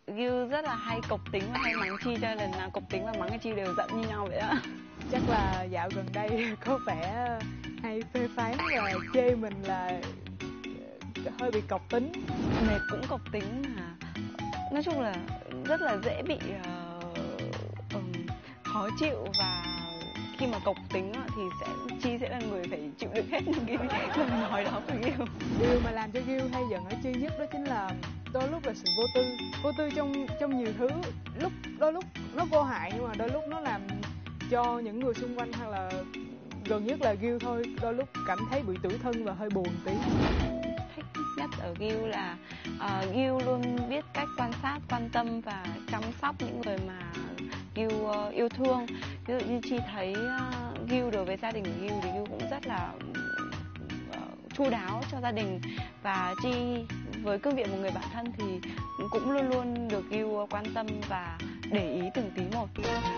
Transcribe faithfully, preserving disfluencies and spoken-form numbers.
Gil rất là hay cộc tính và hay mắng Chi, cho lần nào cộc tính và mắng Chi đều giận như nhau vậy á. Chắc là dạo gần đây có vẻ hay phê phán và chê mình là hơi bị cộc tính. Mệt cũng cộc tính mà. Nói chung là rất là dễ bị uh, um, khó chịu, và khi mà cộc tính thì sẽ Chi sẽ là người phải chịu đựng hết những cái lời nói đó của Gil. Điều mà làm cho Gil hay giận ở Chi nhất đó chính là đôi lúc là sự vô tư, vô tư trong trong nhiều thứ. Lúc đôi lúc nó vô hại nhưng mà đôi lúc nó làm cho những người xung quanh, hay là gần nhất là Gil thôi, đôi lúc cảm thấy bị tủi thân và hơi buồn tí. Thích nhất ở Gil là uh, Gil luôn biết cách quan sát, quan tâm và chăm sóc những người mà Gil uh, yêu thương. Ví dụ như Chi thấy uh, Gil đối với gia đình của Gil thì Gil cũng rất là uh, chu đáo cho gia đình, và Chi với cương vị một người bạn thân thì cũng luôn luôn được Gil quan tâm và để ý từng tí một.